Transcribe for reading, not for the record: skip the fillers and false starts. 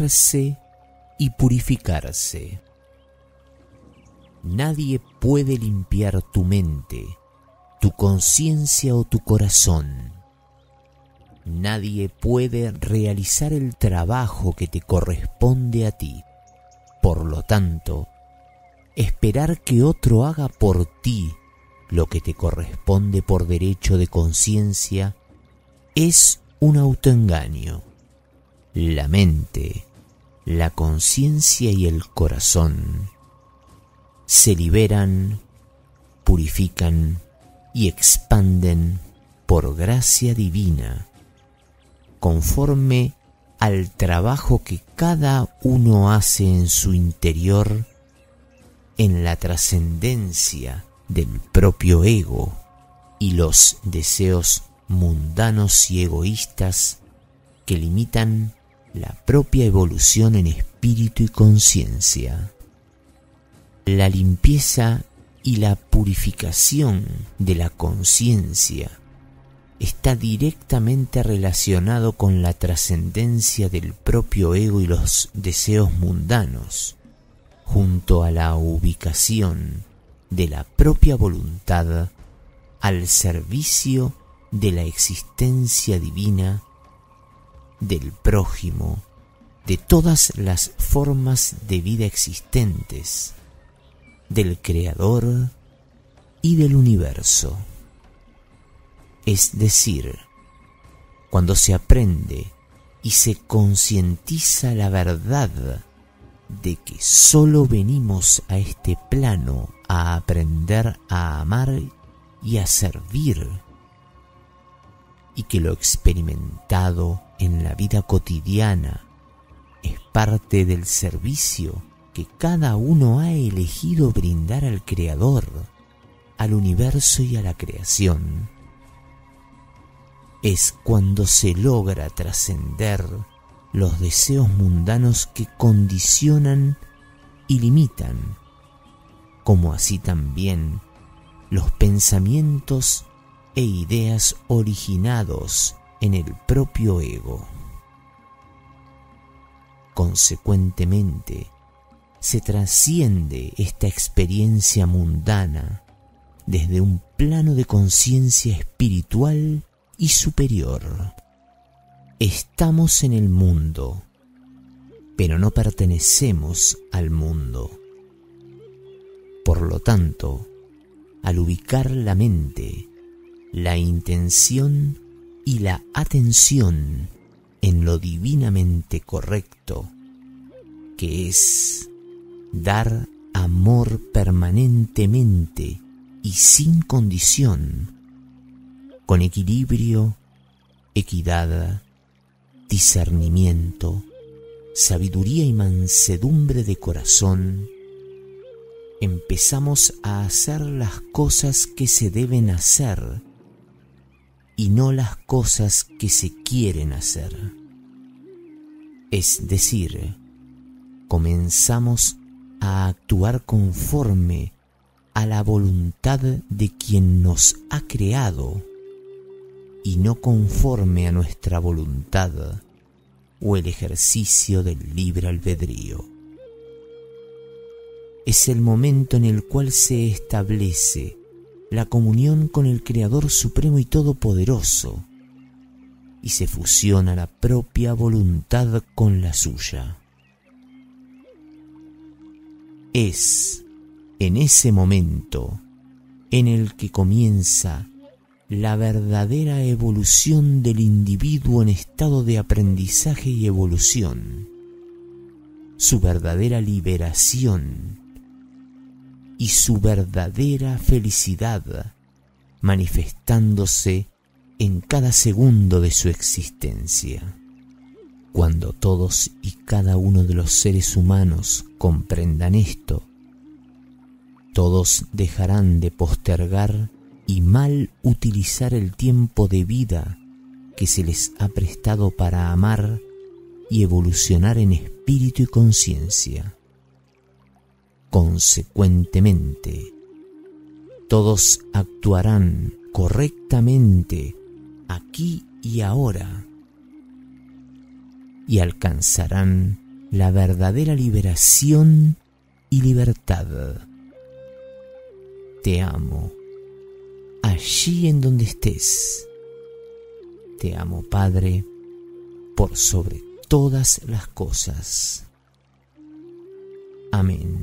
limpiarse y purificarse. Nadie puede limpiar tu mente, tu conciencia o tu corazón. Nadie puede realizar el trabajo que te corresponde a ti. Por lo tanto, esperar que otro haga por ti lo que te corresponde por derecho de conciencia es un autoengaño. La mente, la conciencia y el corazón se liberan, purifican y expanden por gracia divina, conforme al trabajo que cada uno hace en su interior en la trascendencia del propio ego y los deseos mundanos y egoístas que limitan la propia evolución en espíritu y conciencia. La limpieza y la purificación de la conciencia está directamente relacionado con la trascendencia del propio ego y los deseos mundanos, junto a la ubicación de la propia voluntad al servicio de la existencia divina, del prójimo, de todas las formas de vida existentes, del Creador y del universo. Es decir, cuando se aprende y se concientiza la verdad de que solo venimos a este plano a aprender a amar y a servir, y que lo experimentado en la vida cotidiana es parte del servicio que cada uno ha elegido brindar al Creador, al universo y a la creación, es cuando se logra trascender los deseos mundanos que condicionan y limitan, como así también los pensamientos e ideas originados en el propio ego. Consecuentemente, se trasciende esta experiencia mundana desde un plano de conciencia espiritual y superior. Estamos en el mundo, pero no pertenecemos al mundo. Por lo tanto, al ubicar la mente, la intención y la atención en lo divinamente correcto, que es dar amor permanentemente y sin condición, con equilibrio, equidad, discernimiento, sabiduría y mansedumbre de corazón, empezamos a hacer las cosas que se deben hacer y no las cosas que se quieren hacer. Es decir, comenzamos a actuar conforme a la voluntad de quien nos ha creado y no conforme a nuestra voluntad o el ejercicio del libre albedrío. Es el momento en el cual se establece la comunión con el Creador Supremo y Todopoderoso y se fusiona la propia voluntad con la suya. Es en ese momento en el que comienza la verdadera evolución del individuo en estado de aprendizaje y evolución, su verdadera liberación y su verdadera felicidad manifestándose en cada segundo de su existencia. Cuando todos y cada uno de los seres humanos comprendan esto, todos dejarán de postergar y mal utilizar el tiempo de vida que se les ha prestado para amar y evolucionar en espíritu y conciencia. Consecuentemente, todos actuarán correctamente aquí y ahora y alcanzarán la verdadera liberación y libertad. Te amo, allí en donde estés. Te amo, Padre, por sobre todas las cosas. Amén.